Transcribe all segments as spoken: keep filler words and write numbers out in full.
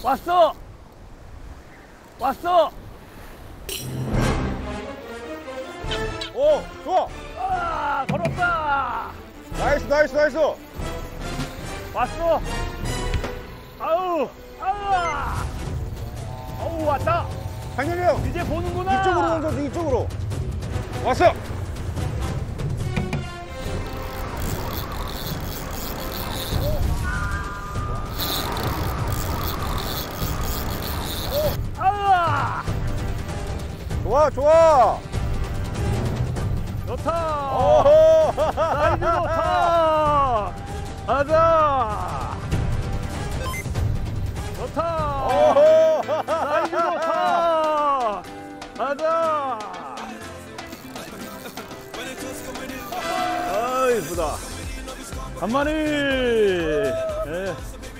왔어! 왔어! 오, 좋아! 아, 걸었다! 나이스, 나이스, 나이스! 왔어! 아우! 아우! 아우, 왔다! 강렬이 형! 이제 보는구나! 이쪽으로 던져, 이쪽으로! 왔어! 아우! 좋아, 좋아! 좋다! 오호! 사이즈 좋다! 가자! 좋다! 오호! 사이즈 좋다! 가자! 아, 이쁘다. 간만에! 예.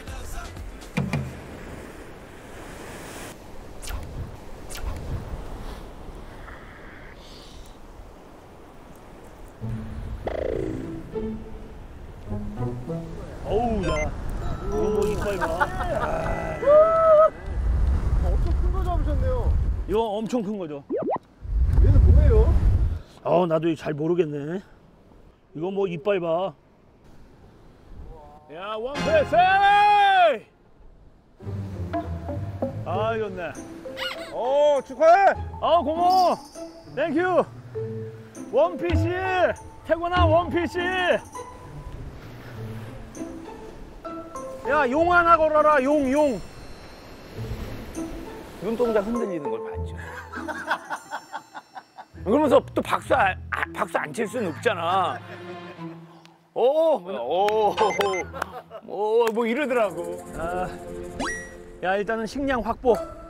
어우, 야. 이거 뭐 이빨 봐. 엄청 큰 거 잡으셨네요. 이거 엄청 큰 거죠. 얘는 뭐예요? 어, 나도 잘 모르겠네. 이거 뭐 이빨 봐. 야, 원패스! 아, 좋네. 오, 축하해! 아, 고마워. 땡큐. 원피시. 태곤아, 원피시. 야, 용 하나 걸어라. 용, 용. 눈동자 흔들리는 걸 봤죠. 그러면서 또 박수 안, 아, 박수 안 칠 수는 없잖아. 오, 오, 오, 뭐 이러더라고. 아, 야, 일단은 식량 확보.